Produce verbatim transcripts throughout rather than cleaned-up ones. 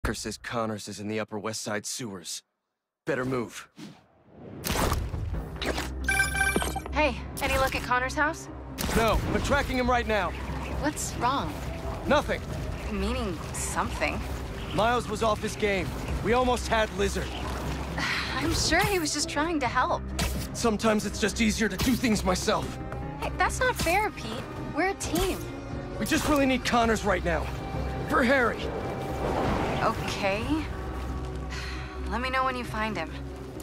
tracker says Connors is in the Upper West Side sewers. Better move. Hey, any look at Connor's house? No, I'm tracking him right now. What's wrong? Nothing. Meaning something. Miles was off his game. We almost had Lizard. I'm sure he was just trying to help. Sometimes it's just easier to do things myself. Hey, that's not fair, Pete. We're a team. We just really need Connors right now. For Harry. Okay. Let me know when you find him.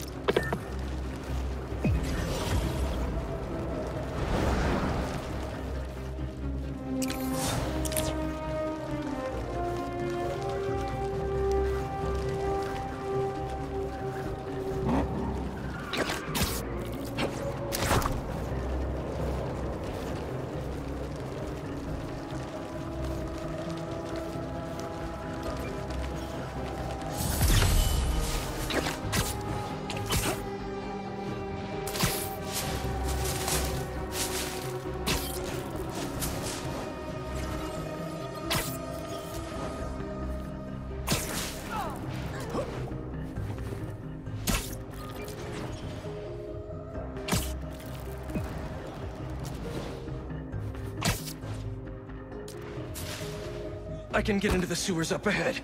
I can get into the sewers up ahead.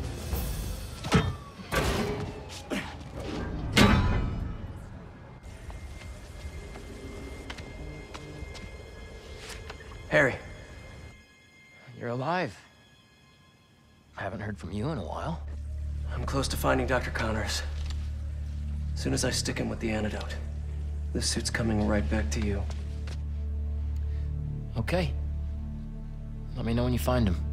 Harry. You're alive. I haven't heard from you in a while. I'm close to finding Doctor Connors. As soon as I stick him with the antidote, this suit's coming right back to you. Okay. Let me know when you find him.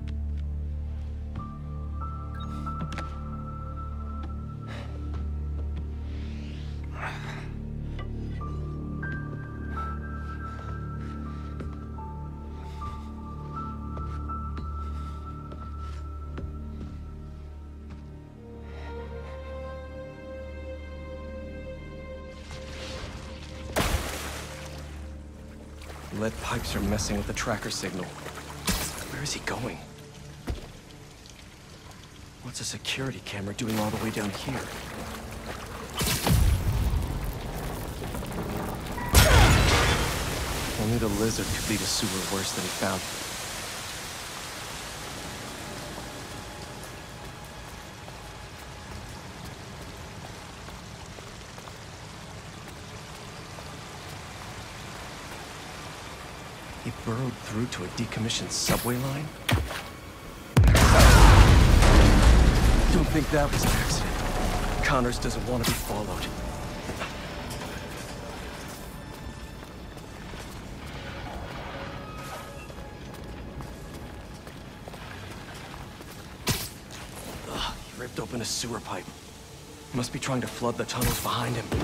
Lead pipes are messing with the tracker signal. Where is he going? What's a security camera doing all the way down here? Only the Lizard could lead a sewer worse than he found it. He burrowed through to a decommissioned subway line? Don't think that was an accident. Connors doesn't want to be followed. Ugh, he ripped open a sewer pipe. Must be trying to flood the tunnels behind him.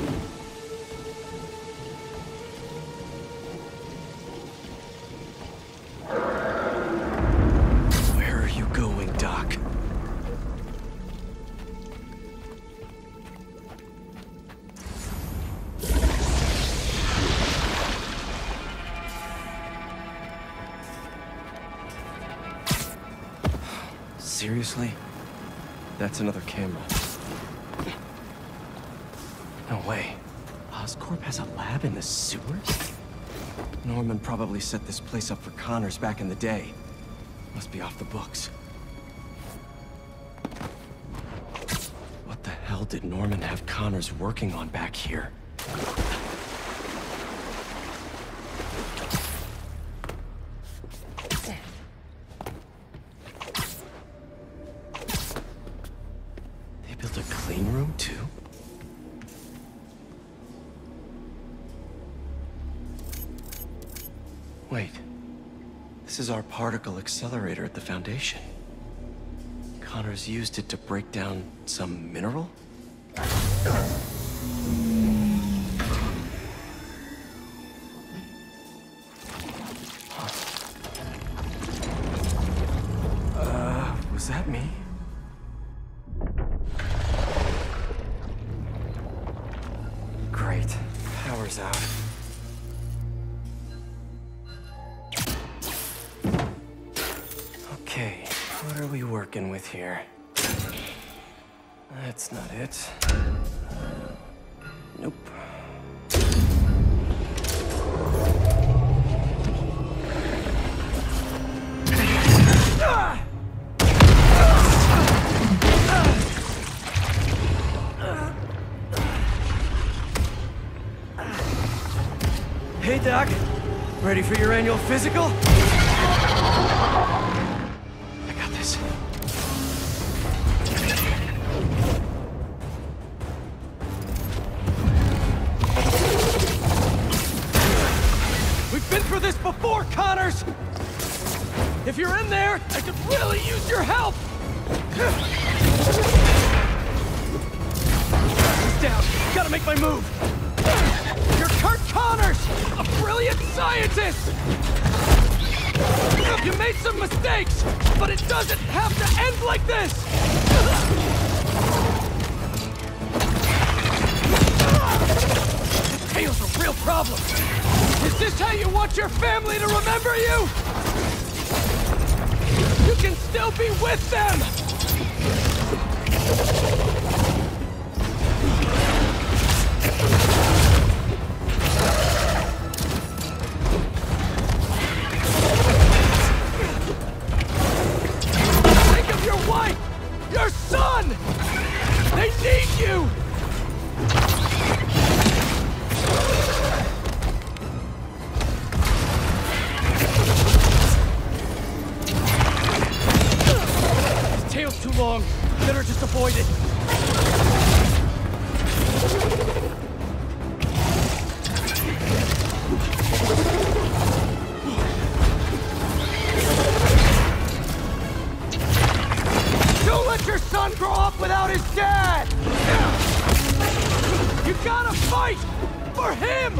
Seriously? That's another camera. No way. Oscorp has a lab in the sewers? Norman probably set this place up for Connors back in the day. Must be off the books. What the hell did Norman have Connors working on back here? Wait, this is our particle accelerator at the Foundation. Connors used it to break down some mineral? Uh, was that me? Great, power's out. Okay, what are we working with here? That's not it. Nope. Hey, Doc. Ready for your annual physical? I got this. We've been through this before, Connors! If you're in there, I could really use your help! He's down. Gotta make my move. You're Kurt Connors, a brilliant scientist! You made some mistakes, but it doesn't have to end like this! Tail's a real problem. Is this how you want your family to remember you? You can still be with them! Your son! They need you! His tail's too long. Better just avoid it. Your son grow up without his dad! You gotta fight! For him!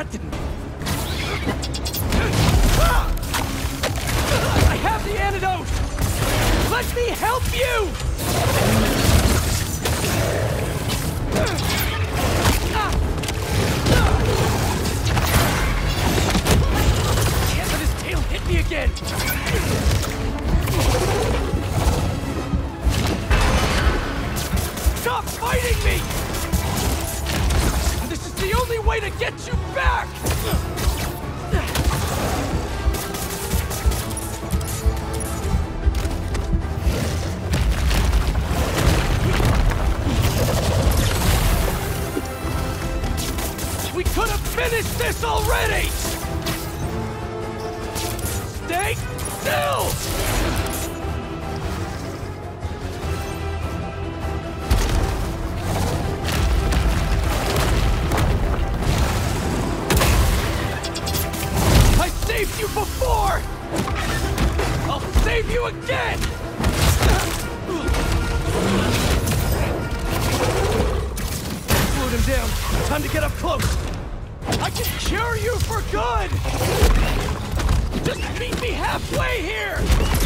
That didn't... I have the antidote! Let me help you! Can't let his tail hit me again! Stop fighting me! This is the only way to get you back! We could have finished this already! Stay still! I saved you before! I'll save you again! Slowed him down. Time to get up close. I can cure you for good! Just meet me halfway here!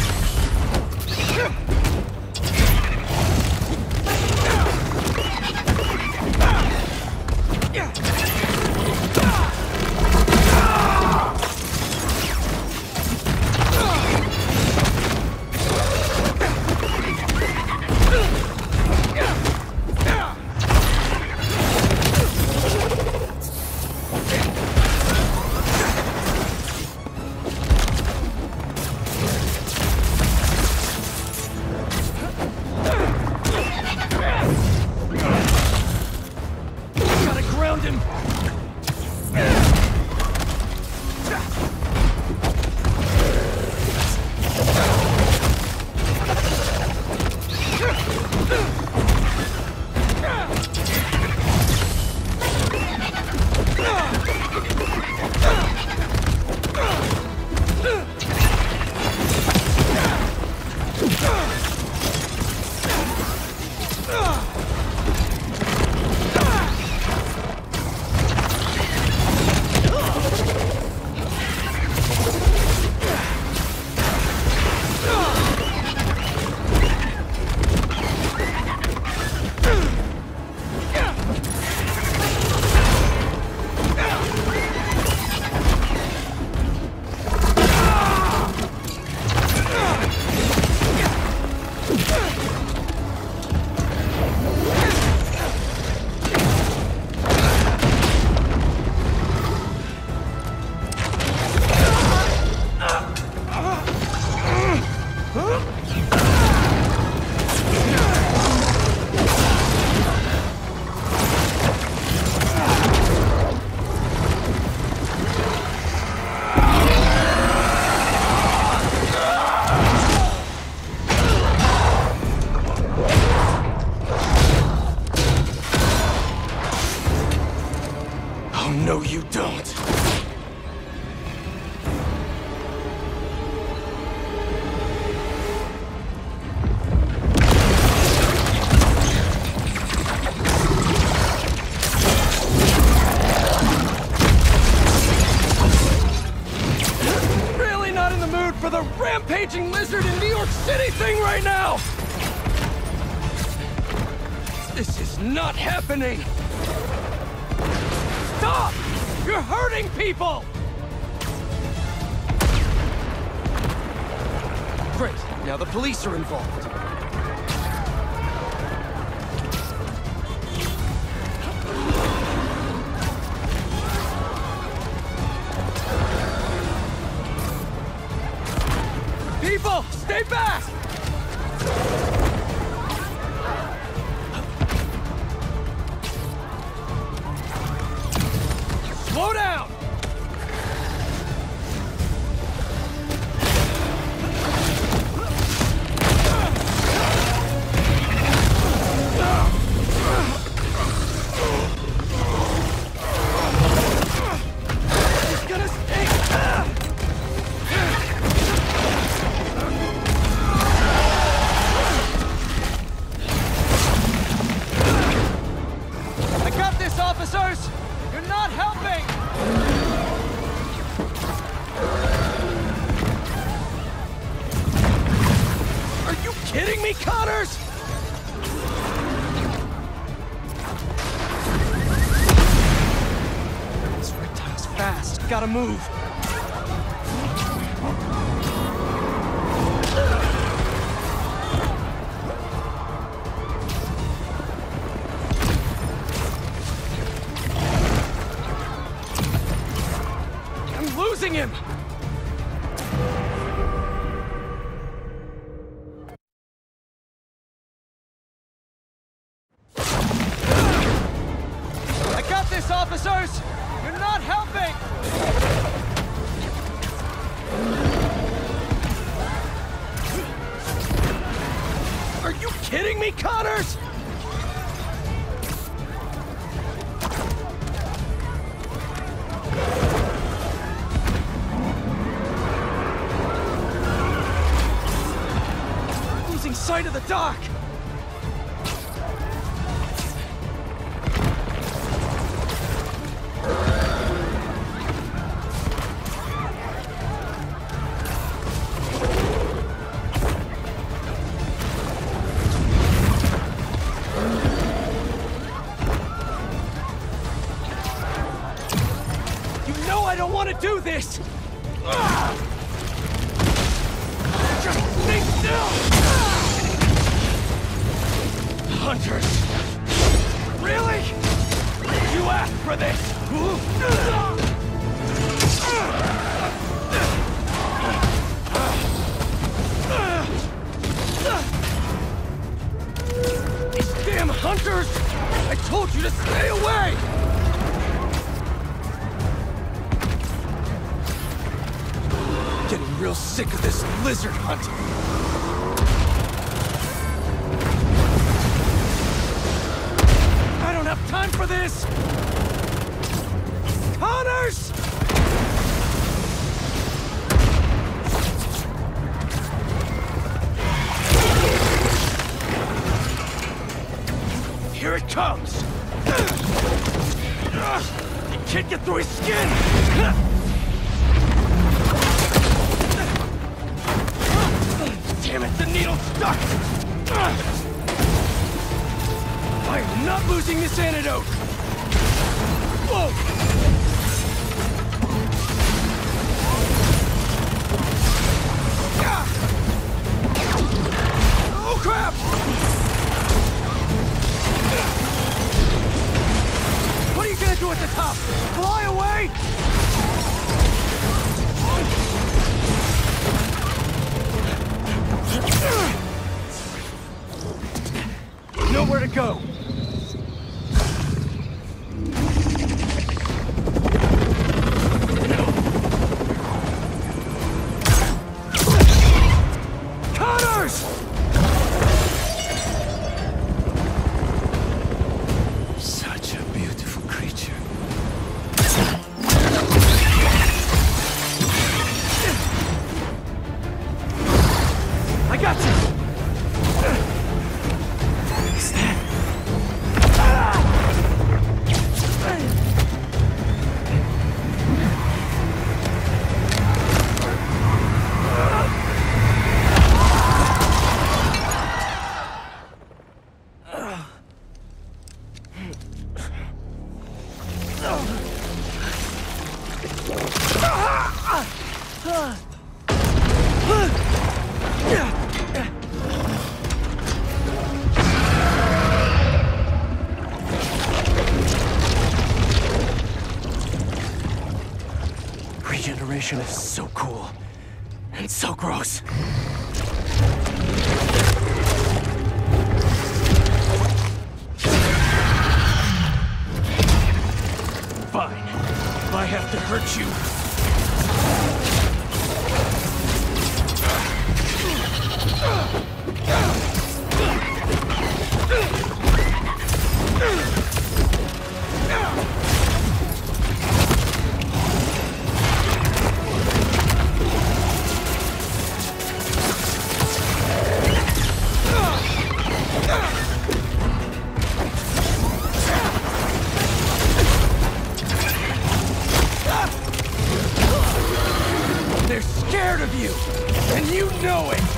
No, you don't. Really not in the mood for the rampaging lizard in New York City thing right now! This is not happening! Stop! You're hurting people! Great, now the police are involved. People, stay back! Slow down! He's gonna stay. I got this, officers! You're You're not helping! Are you kidding me, Connors? This reptile's fast. Gotta move. Losing him! I got this, officers! You're not helping! Are you kidding me, Connors? Sight of the dock! You know I don't want to do this! Ugh! Just stay still! Hunters! Really? You asked for this! These damn hunters! I told you to stay away! Getting real sick of this lizard hunting. Time for this! Connors! Here it comes! You can't get through his skin! Damn it, the needle's stuck! I am not losing this antidote! Whoa! Ah! Oh, crap! What are you gonna do at the top? Fly away? Nowhere to go! Regeneration is so cool and so gross. Fine. If I have to hurt you. know it!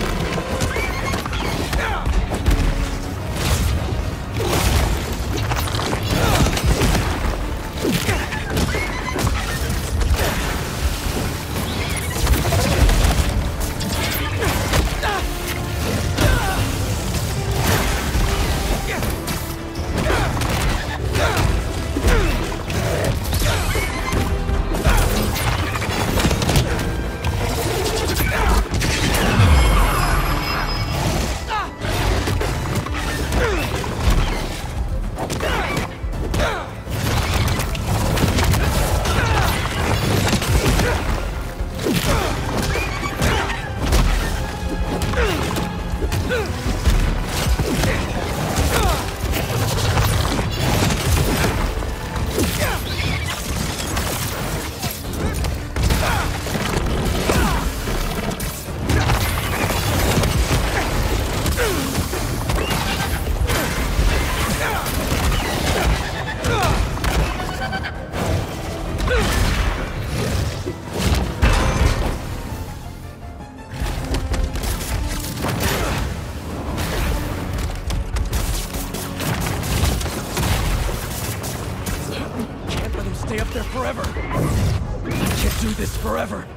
Forever. I can't do this forever.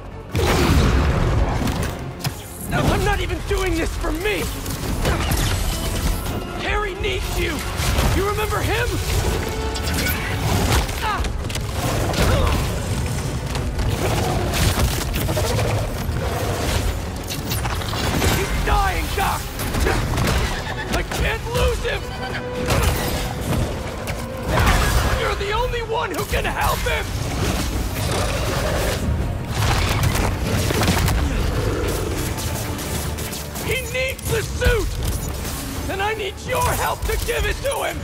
No, I'm not even doing this for me. Harry needs you. You remember him? Ah. He's dying, Doc. I can't lose him. You're the only one who can help him! He needs the suit! And I need your help to give it to him!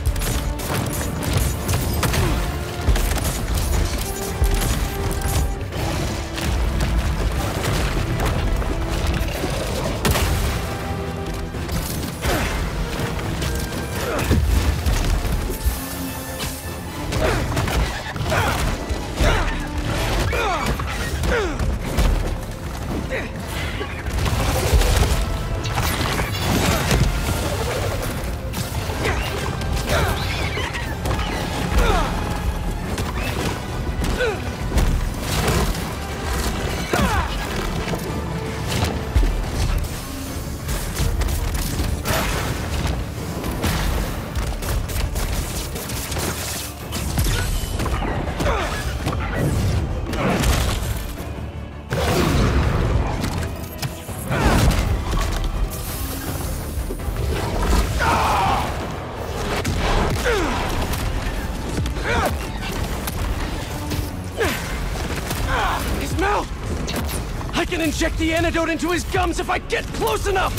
Inject the antidote into his gums if I get close enough!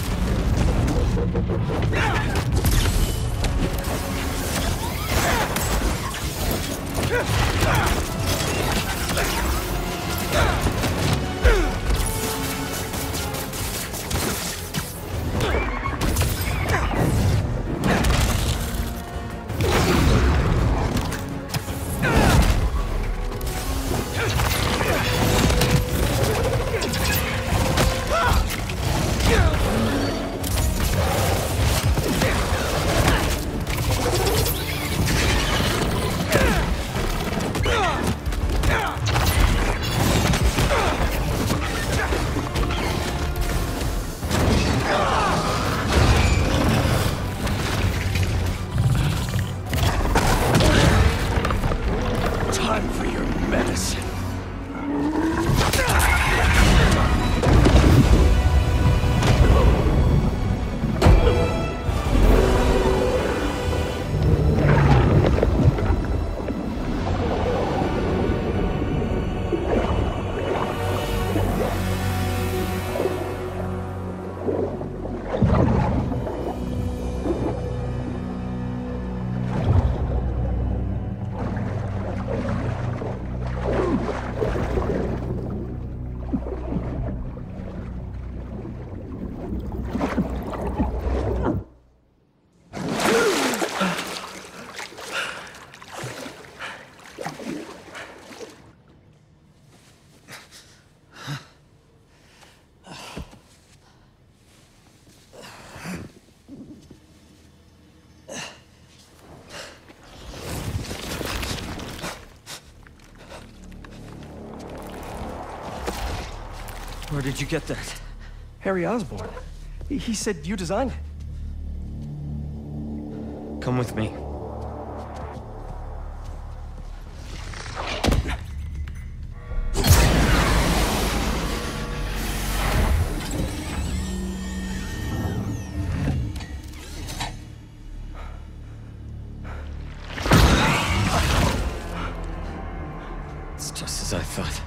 Where did you get that? Harry Osborn. He, he said you designed it. Come with me. It's just as I thought.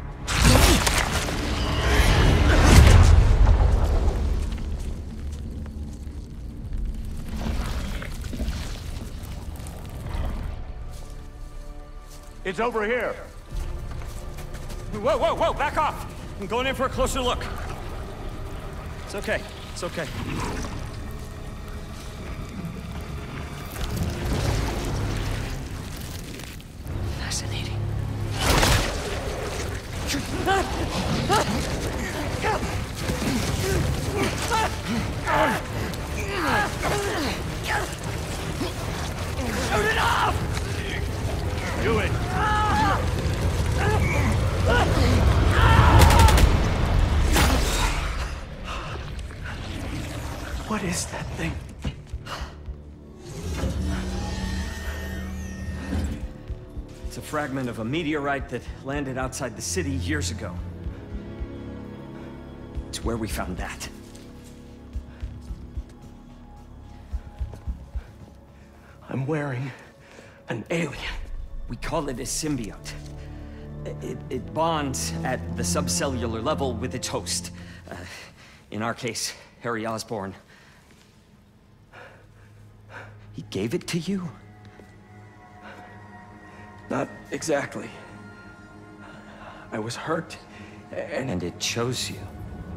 It's over here. Whoa, whoa, whoa, back off! I'm going in for a closer look. It's okay, it's okay. Fascinating. Shoot it off! Do it. What is that thing? It's a fragment of a meteorite that landed outside the city years ago. It's where we found that. I'm wearing an alien. We call it a symbiote. It, it bonds at the subcellular level with its host. Uh, in our case, Harry Osborn. He gave it to you? Not exactly. I was hurt, and... And it chose you.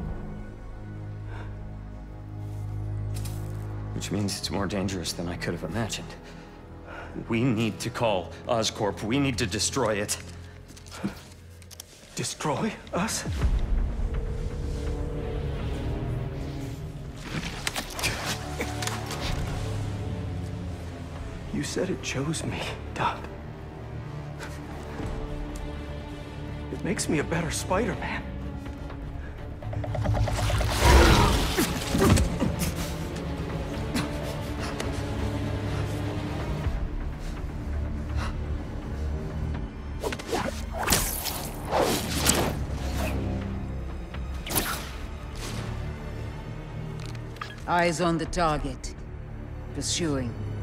Which means it's more dangerous than I could have imagined. We need to call Oscorp. We need to destroy it. Destroy us? You said it chose me, Doc. It makes me a better Spider-Man. Eyes on the target. Pursuing.